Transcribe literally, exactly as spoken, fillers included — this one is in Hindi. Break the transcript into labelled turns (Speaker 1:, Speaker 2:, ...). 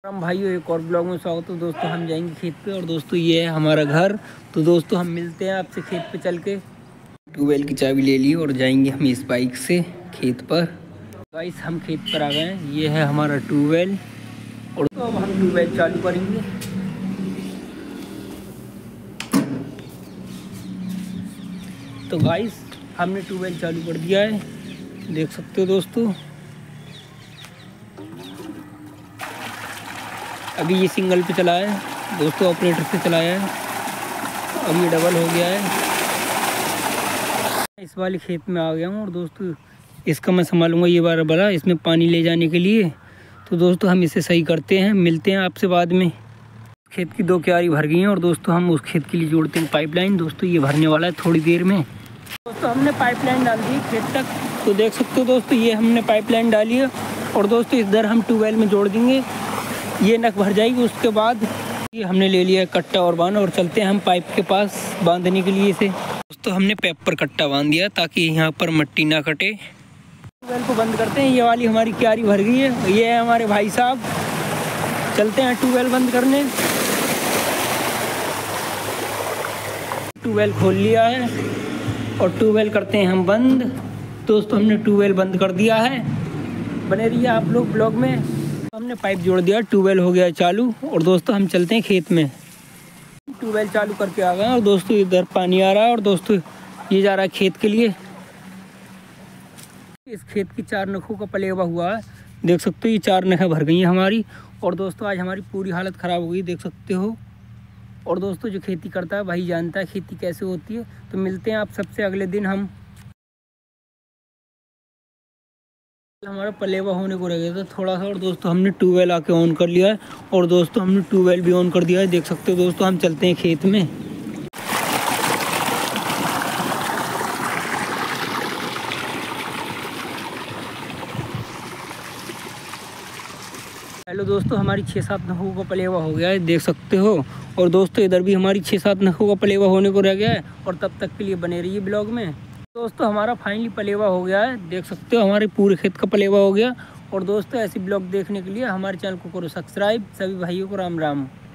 Speaker 1: हम भाइयों एक और ब्लॉग में स्वागत है। दोस्तों हम जाएंगे खेत पे और दोस्तों ये है हमारा घर। तो दोस्तों हम मिलते हैं आपसे खेत पे चल के। ट्यूबवेल की चाबी ले ली और जाएंगे हम इस बाइक से खेत पर। गाइस हम खेत पर आ गए हैं। ये है हमारा ट्यूबवेल और तो अब हम ट्यूबवेल चालू करेंगे। तो गाइस हमने ट्यूबवेल चालू कर दिया है, देख सकते हो दोस्तों। अभी ये सिंगल पे चला है दोस्तों, ऑपरेटर से चलाया है। अब ये डबल हो गया है। इस वाले खेत में आ गया हूँ और दोस्तों इसका मैं संभालूंगा ये बार बड़ा, इसमें पानी ले जाने के लिए। तो दोस्तों हम इसे सही करते हैं, मिलते हैं आपसे बाद में। खेत की दो क्यारी भर गई हैं और दोस्तों हम उस खेत के लिए जोड़ते हैं पाइपलाइन। दोस्तों ये भरने वाला है थोड़ी देर में। दोस्तों हमने पाइपलाइन डाल दी खेत तक, तो देख सकते हो दोस्तों ये हमने पाइपलाइन डाली है। और दोस्तों इधर हम ट्यूबवेल में जोड़ देंगे, ये नक भर जाएगी। उसके बाद ये हमने ले लिया है कट्टा और बांध और चलते हैं हम पाइप के पास बांधने के लिए इसे। दोस्तों हमने पाइप पर कट्टा बांध दिया ताकि यहाँ पर मिट्टी ना कटे। ट्यूबवेल को बंद करते हैं। ये वाली हमारी क्यारी भर गई है। ये है हमारे भाई साहब, चलते हैं ट्यूबवेल बंद करने। ट्यूबवेल खोल लिया है और ट्यूबवेल करते हैं हम बंद। दोस्तों हमने ट्यूबवेल बंद कर दिया है, बने रहिए आप लोग ब्लॉग में। हमने पाइप जोड़ दिया, ट्यूबवेल हो गया चालू और दोस्तों हम चलते हैं खेत में। ट्यूबवेल चालू करके आ गए और दोस्तों इधर पानी आ रहा है और दोस्तों ये जा रहा है खेत के लिए। इस खेत की चार नखों का पलेवा हुआ है, देख सकते हो। ये चार नखें भर गई हैं हमारी और दोस्तों आज हमारी पूरी हालत ख़राब हो गई, देख सकते हो। और दोस्तों जो खेती करता है वही जानता है खेती कैसे होती है। तो मिलते हैं आप सबसे अगले दिन। हम हमारा पलेवा होने को रह गया था थोड़ा सा और दोस्तों हमने ट्यूबवेल आके ऑन कर लिया है और दोस्तों हमने ट्यूबवेल भी ऑन कर दिया है, देख सकते हो दोस्तों। हम चलते हैं खेत में। हेलो दोस्तों, हमारी छः सात नखों का पलेवा हो गया है, देख सकते हो। और दोस्तों इधर भी हमारी छः सात नखों का पलेवा होने को रह गया है और तब तक के लिए बने रहिए ब्लॉग में। दोस्तों हमारा फाइनली पलेवा हो गया है, देख सकते हो। हमारे पूरे खेत का पलेवा हो गया। और दोस्तों ऐसी ब्लॉग देखने के लिए हमारे चैनल को करो सब्सक्राइब। सभी भाइयों को राम राम।